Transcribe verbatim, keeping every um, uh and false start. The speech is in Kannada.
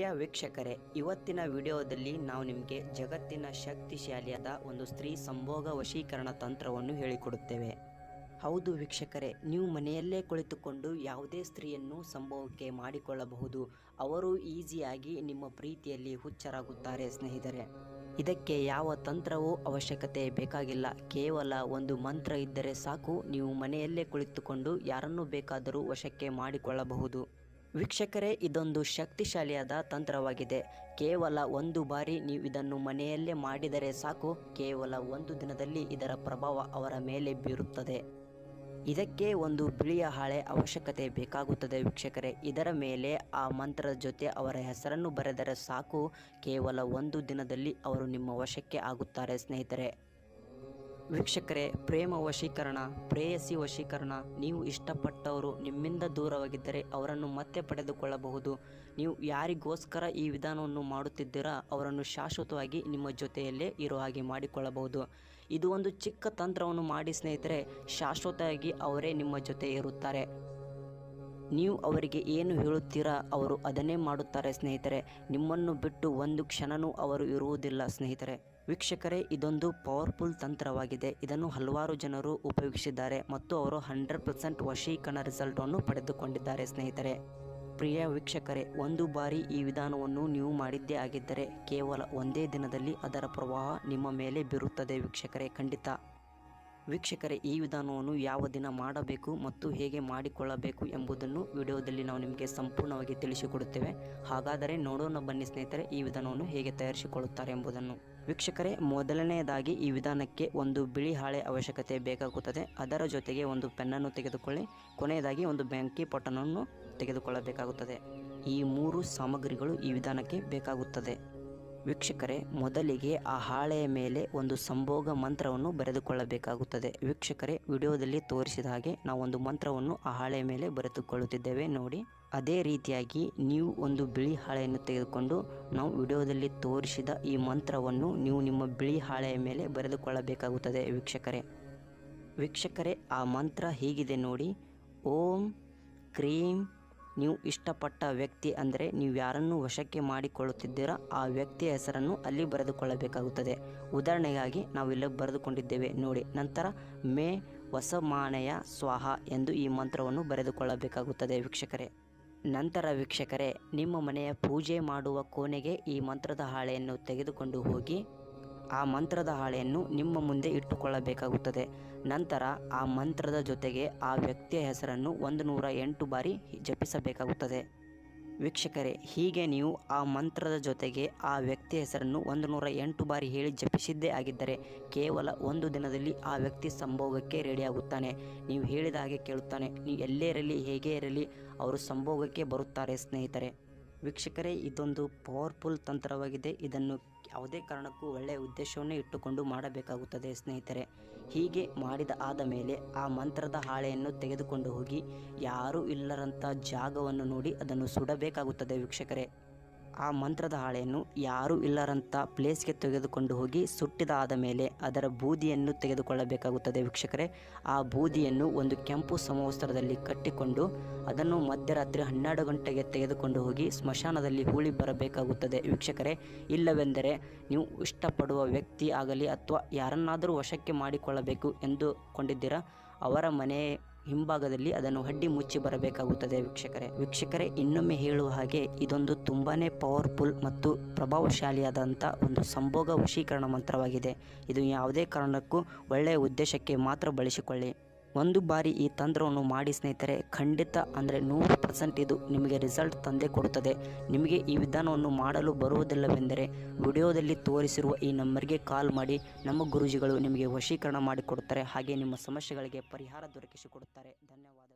ಪ್ರಿಯ ವೀಕ್ಷಕರೇ, ಇವತ್ತಿನ ವಿಡಿಯೋದಲ್ಲಿ ನಾವು ನಿಮಗೆ ಜಗತ್ತಿನ ಶಕ್ತಿಶಾಲಿಯಾದ ಒಂದು ಸ್ತ್ರೀ ಸಂಭೋಗ ವಶೀಕರಣ ತಂತ್ರವನ್ನು ಹೇಳಿಕೊಡುತ್ತೇವೆ. ಹೌದು ವೀಕ್ಷಕರೇ, ನೀವು ಮನೆಯಲ್ಲೇ ಕುಳಿತುಕೊಂಡು ಯಾವುದೇ ಸ್ತ್ರೀಯನ್ನು ಸಂಭೋಗಕ್ಕೆ ಮಾಡಿಕೊಳ್ಳಬಹುದು. ಅವರು ಈಸಿಯಾಗಿ ನಿಮ್ಮ ಪ್ರೀತಿಯಲ್ಲಿ ಹುಚ್ಚರಾಗುತ್ತಾರೆ ಸ್ನೇಹಿತರೆ. ಇದಕ್ಕೆ ಯಾವ ತಂತ್ರವೂ ಅವಶ್ಯಕತೆ ಬೇಕಾಗಿಲ್ಲ. ಕೇವಲ ಒಂದು ಮಂತ್ರ ಇದ್ದರೆ ಸಾಕು, ನೀವು ಮನೆಯಲ್ಲೇ ಕುಳಿತುಕೊಂಡು ಯಾರನ್ನು ಬೇಕಾದರೂ ವಶಕ್ಕೆ ಮಾಡಿಕೊಳ್ಳಬಹುದು. ವೀಕ್ಷಕರೇ, ಇದೊಂದು ಶಕ್ತಿಶಾಲಿಯಾದ ತಂತ್ರವಾಗಿದೆ. ಕೇವಲ ಒಂದು ಬಾರಿ ನೀವು ಇದನ್ನು ಮನೆಯಲ್ಲೇ ಮಾಡಿದರೆ ಸಾಕು, ಕೇವಲ ಒಂದು ದಿನದಲ್ಲಿ ಇದರ ಪ್ರಭಾವ ಅವರ ಮೇಲೆ ಬೀರುತ್ತದೆ. ಇದಕ್ಕೆ ಒಂದು ಬಿಳಿಯ ಹಾಳೆ ಅವಶ್ಯಕತೆ ಬೇಕಾಗುತ್ತದೆ ವೀಕ್ಷಕರೇ. ಇದರ ಮೇಲೆ ಆ ಮಂತ್ರದ ಜೊತೆ ಅವರ ಹೆಸರನ್ನು ಬರೆದರೆ ಸಾಕು, ಕೇವಲ ಒಂದು ದಿನದಲ್ಲಿ ಅವರು ನಿಮ್ಮ ವಶಕ್ಕೆ ಆಗುತ್ತಾರೆ ಸ್ನೇಹಿತರೆ. ವೀಕ್ಷಕರೇ, ಪ್ರೇಮ ವಶೀಕರಣ, ಪ್ರೇಯಸಿ ವಶೀಕರಣ, ನೀವು ಇಷ್ಟಪಟ್ಟವರು ನಿಮ್ಮಿಂದ ದೂರವಾಗಿದ್ದರೆ ಅವರನ್ನು ಮತ್ತೆ ಪಡೆದುಕೊಳ್ಳಬಹುದು. ನೀವು ಯಾರಿಗೋಸ್ಕರ ಈ ವಿಧಾನವನ್ನು ಮಾಡುತ್ತಿದ್ದೀರಾ ಅವರನ್ನು ಶಾಶ್ವತವಾಗಿ ನಿಮ್ಮ ಜೊತೆಯಲ್ಲೇ ಇರೋ ಹಾಗೆ ಮಾಡಿಕೊಳ್ಳಬಹುದು. ಇದು ಒಂದು ಚಿಕ್ಕ ತಂತ್ರವನ್ನು ಮಾಡಿ ಸ್ನೇಹಿತರೆ, ಶಾಶ್ವತವಾಗಿ ಅವರೇ ನಿಮ್ಮ ಜೊತೆ ಇರುತ್ತಾರೆ. ನೀವು ಅವರಿಗೆ ಏನು ಹೇಳುತ್ತೀರಾ ಅವರು ಅದನ್ನೇ ಮಾಡುತ್ತಾರೆ ಸ್ನೇಹಿತರೆ. ನಿಮ್ಮನ್ನು ಬಿಟ್ಟು ಒಂದು ಕ್ಷಣನೂ ಅವರು ಇರುವುದಿಲ್ಲ ಸ್ನೇಹಿತರೆ. ವೀಕ್ಷಕರೇ, ಇದೊಂದು ಪವರ್ಫುಲ್ ತಂತ್ರವಾಗಿದೆ. ಇದನ್ನು ಹಲವಾರು ಜನರು ಉಪಯೋಗಿಸಿದ್ದಾರೆ ಮತ್ತು ಅವರು ಹಂಡ್ರೆಡ್ ಪರ್ಸೆಂಟ್ ವಶೀಕರಣ ರಿಸಲ್ಟನ್ನು ಪಡೆದುಕೊಂಡಿದ್ದಾರೆ ಸ್ನೇಹಿತರೆ. ಪ್ರಿಯ ವೀಕ್ಷಕರೇ, ಒಂದು ಬಾರಿ ಈ ವಿಧಾನವನ್ನು ನೀವು ಮಾಡಿದ್ದೇ ಆಗಿದ್ದರೆ ಕೇವಲ ಒಂದೇ ದಿನದಲ್ಲಿ ಅದರ ಪ್ರಭಾವ ನಿಮ್ಮ ಮೇಲೆ ಬೀರುತ್ತದೆ ವೀಕ್ಷಕರೇ, ಖಂಡಿತ. ವೀಕ್ಷಕರೇ, ಈ ವಿಧಾನವನ್ನು ಯಾವ ದಿನ ಮಾಡಬೇಕು ಮತ್ತು ಹೇಗೆ ಮಾಡಿಕೊಳ್ಳಬೇಕು ಎಂಬುದನ್ನು ವಿಡಿಯೋದಲ್ಲಿ ನಾವು ನಿಮಗೆ ಸಂಪೂರ್ಣವಾಗಿ ತಿಳಿಸಿಕೊಡುತ್ತೇವೆ. ಹಾಗಾದರೆ ನೋಡೋಣ ಬನ್ನಿ ಸ್ನೇಹಿತರೆ, ಈ ವಿಧಾನವನ್ನು ಹೇಗೆ ತಯಾರಿಸಿಕೊಳ್ಳುತ್ತಾರೆ ಎಂಬುದನ್ನು. ವೀಕ್ಷಕರೇ, ಮೊದಲನೆಯದಾಗಿ ಈ ವಿಧಾನಕ್ಕೆ ಒಂದು ಬಿಳಿ ಹಾಳೆ ಅವಶ್ಯಕತೆ ಬೇಕಾಗುತ್ತದೆ. ಅದರ ಜೊತೆಗೆ ಒಂದು ಪೆನ್ನನ್ನು ತೆಗೆದುಕೊಳ್ಳಿ. ಕೊನೆಯದಾಗಿ ಒಂದು ಬೆಂಕಿ ಪೊಟ್ಟಣವನ್ನು ತೆಗೆದುಕೊಳ್ಳಬೇಕಾಗುತ್ತದೆ. ಈ ಮೂರು ಸಾಮಗ್ರಿಗಳು ಈ ವಿಧಾನಕ್ಕೆ ಬೇಕಾಗುತ್ತದೆ. ವೀಕ್ಷಕರೇ, ಮೊದಲಿಗೆ ಆ ಹಾಳೆಯ ಮೇಲೆ ಒಂದು ಸಂಭೋಗ ಮಂತ್ರವನ್ನು ಬರೆದುಕೊಳ್ಳಬೇಕಾಗುತ್ತದೆ. ವೀಕ್ಷಕರೇ, ವಿಡಿಯೋದಲ್ಲಿ ತೋರಿಸಿದ ಹಾಗೆ ನಾವು ಒಂದು ಮಂತ್ರವನ್ನು ಆ ಹಾಳೆಯ ಮೇಲೆ ಬರೆದುಕೊಳ್ಳುತ್ತಿದ್ದೇವೆ ನೋಡಿ. ಅದೇ ರೀತಿಯಾಗಿ ನೀವು ಒಂದು ಬಿಳಿ ಹಾಳೆಯನ್ನು ತೆಗೆದುಕೊಂಡು ನಾವು ವಿಡಿಯೋದಲ್ಲಿ ತೋರಿಸಿದ ಈ ಮಂತ್ರವನ್ನು ನೀವು ನಿಮ್ಮ ಬಿಳಿ ಹಾಳೆಯ ಮೇಲೆ ಬರೆದುಕೊಳ್ಳಬೇಕಾಗುತ್ತದೆ ವೀಕ್ಷಕರೇ. ವೀಕ್ಷಕರೇ, ಆ ಮಂತ್ರ ಹೀಗಿದೆ ನೋಡಿ. ಓಂ ಕ್ರೀಂ, ನೀವು ಇಷ್ಟಪಟ್ಟ ವ್ಯಕ್ತಿ ಅಂದರೆ ನೀವು ಯಾರನ್ನು ವಶಕ್ಕೆ ಮಾಡಿಕೊಳ್ಳುತ್ತಿದ್ದೀರಾ ಆ ವ್ಯಕ್ತಿಯ ಹೆಸರನ್ನು ಅಲ್ಲಿ ಬರೆದುಕೊಳ್ಳಬೇಕಾಗುತ್ತದೆ. ಉದಾಹರಣೆಗಾಗಿ ನಾವು ಇಲ್ಲಿ ಬರೆದುಕೊಂಡಿದ್ದೇವೆ ನೋಡಿ. ನಂತರ ಮೇ ವಸಮಾನಯ ಸ್ವಾಹ ಎಂದು ಈ ಮಂತ್ರವನ್ನು ಬರೆದುಕೊಳ್ಳಬೇಕಾಗುತ್ತದೆ ವೀಕ್ಷಕರೇ. ನಂತರ ವೀಕ್ಷಕರೇ, ನಿಮ್ಮ ಮನೆಯ ಪೂಜೆ ಮಾಡುವ ಕೋಣೆಗೆ ಈ ಮಂತ್ರದ ಹಾಳೆಯನ್ನು ತೆಗೆದುಕೊಂಡು ಹೋಗಿ ಆ ಮಂತ್ರದ ಹಾಳೆಯನ್ನು ನಿಮ್ಮ ಮುಂದೆ ಇಟ್ಟುಕೊಳ್ಳಬೇಕಾಗುತ್ತದೆ. ನಂತರ ಆ ಮಂತ್ರದ ಜೊತೆಗೆ ಆ ವ್ಯಕ್ತಿಯ ಹೆಸರನ್ನು ಒಂದು ನೂರ ಎಂಟು ಬಾರಿ ಜಪಿಸಬೇಕಾಗುತ್ತದೆ ವೀಕ್ಷಕರೇ. ಹೀಗೆ ನೀವು ಆ ಮಂತ್ರದ ಜೊತೆಗೆ ಆ ವ್ಯಕ್ತಿಯ ಹೆಸರನ್ನು ಒಂದು ನೂರ ಎಂಟು ಬಾರಿ ಹೇಳಿ ಜಪಿಸಿದ್ದೇ ಆಗಿದ್ದರೆ ಕೇವಲ ಒಂದು ದಿನದಲ್ಲಿ ಆ ವ್ಯಕ್ತಿ ಸಂಭೋಗಕ್ಕೆ ರೆಡಿಯಾಗುತ್ತಾನೆ. ನೀವು ಹೇಳಿದ ಹಾಗೆ ಕೇಳುತ್ತಾನೆ. ನೀವು ಎಲ್ಲೇ ಇರಲಿ ಹೇಗೆ ಇರಲಿ ಅವರು ಸಂಭೋಗಕ್ಕೆ ಬರುತ್ತಾರೆ ಸ್ನೇಹಿತರೆ. ವೀಕ್ಷಕರೇ, ಇದೊಂದು ಪವರ್ಫುಲ್ ತಂತ್ರವಾಗಿದೆ. ಇದನ್ನು ಯಾವುದೇ ಕಾರಣಕ್ಕೂ ಒಳ್ಳೆಯ ಉದ್ದೇಶವನ್ನೇ ಇಟ್ಟುಕೊಂಡು ಮಾಡಬೇಕಾಗುತ್ತದೆ ಸ್ನೇಹಿತರೆ. ಹೀಗೆ ಮಾಡಿದ ಆದ ಮೇಲೆ ಆ ಮಂತ್ರದ ಹಾಳೆಯನ್ನು ತೆಗೆದುಕೊಂಡು ಹೋಗಿ ಯಾರೂ ಇಲ್ಲರಂಥ ಜಾಗವನ್ನು ನೋಡಿ ಅದನ್ನು ಸುಡಬೇಕಾಗುತ್ತದೆ ವೀಕ್ಷಕರೇ. ಆ ಮಂತ್ರದ ಹಾಳೆಯನ್ನು ಯಾರೂ ಇಲ್ಲರಂಥ ಪ್ಲೇಸ್ಗೆ ತೆಗೆದುಕೊಂಡು ಹೋಗಿ ಸುಟ್ಟಿದ ಆದ ಮೇಲೆ ಅದರ ಬೂದಿಯನ್ನು ತೆಗೆದುಕೊಳ್ಳಬೇಕಾಗುತ್ತದೆ ವೀಕ್ಷಕರೇ. ಆ ಬೂದಿಯನ್ನು ಒಂದು ಕೆಂಪು ಸಮವಸ್ತ್ರದಲ್ಲಿ ಕಟ್ಟಿಕೊಂಡು ಅದನ್ನು ಮಧ್ಯರಾತ್ರಿ ಹನ್ನೆರಡು ಗಂಟೆಗೆ ತೆಗೆದುಕೊಂಡು ಹೋಗಿ ಸ್ಮಶಾನದಲ್ಲಿ ಹೂಳಿ ಬರಬೇಕಾಗುತ್ತದೆ ವೀಕ್ಷಕರೇ. ಇಲ್ಲವೆಂದರೆ ನೀವು ಇಷ್ಟಪಡುವ ವ್ಯಕ್ತಿ ಆಗಲಿ ಅಥವಾ ಯಾರನ್ನಾದರೂ ವಶಕ್ಕೆ ಮಾಡಿಕೊಳ್ಳಬೇಕು ಎಂದುಕೊಂಡಿದ್ದೀರಾ ಅವರ ಮನೆ ಹಿಂಭಾಗದಲ್ಲಿ ಅದನ್ನು ಅಡ್ಡಿ ಮುಚ್ಚಿ ಬರಬೇಕಾಗುತ್ತದೆ ವೀಕ್ಷಕರೇ. ವೀಕ್ಷಕರೇ, ಇನ್ನೊಮ್ಮೆ ಹೇಳುವ ಹಾಗೆ ಇದೊಂದು ತುಂಬಾ ಪವರ್ಫುಲ್ ಮತ್ತು ಪ್ರಭಾವಶಾಲಿಯಾದಂಥ ಒಂದು ಸಂಭೋಗ ವಶೀಕರಣ ಮಂತ್ರವಾಗಿದೆ. ಇದು ಯಾವುದೇ ಕಾರಣಕ್ಕೂ ಒಳ್ಳೆಯ ಉದ್ದೇಶಕ್ಕೆ ಮಾತ್ರ ಬಳಸಿಕೊಳ್ಳಿ. ಒಂದು ಬಾರಿ ಈ ತಂತ್ರವನ್ನು ಮಾಡಿ ಸ್ನೇಹಿತರೆ, ಖಂಡಿತ ಅಂದರೆ ನೂರು ಪರ್ಸೆಂಟ್ ಇದು ನಿಮಗೆ ರಿಸಲ್ಟ್ ತಂದೇ ಕೊಡುತ್ತದೆ. ನಿಮಗೆ ಈ ವಿಧಾನವನ್ನು ಮಾಡಲು ಬರುವುದಿಲ್ಲವೆಂದರೆ ವಿಡಿಯೋದಲ್ಲಿ ತೋರಿಸಿರುವ ಈ ನಂಬರ್ಗೆ ಕಾಲ್ ಮಾಡಿ. ನಮ್ಮ ಗುರೂಜಿಗಳು ನಿಮಗೆ ವಶೀಕರಣ ಮಾಡಿಕೊಡುತ್ತಾರೆ. ಹಾಗೆ ನಿಮ್ಮ ಸಮಸ್ಯೆಗಳಿಗೆ ಪರಿಹಾರ ದೊರಕಿಸಿಕೊಡುತ್ತಾರೆ. ಧನ್ಯವಾದ.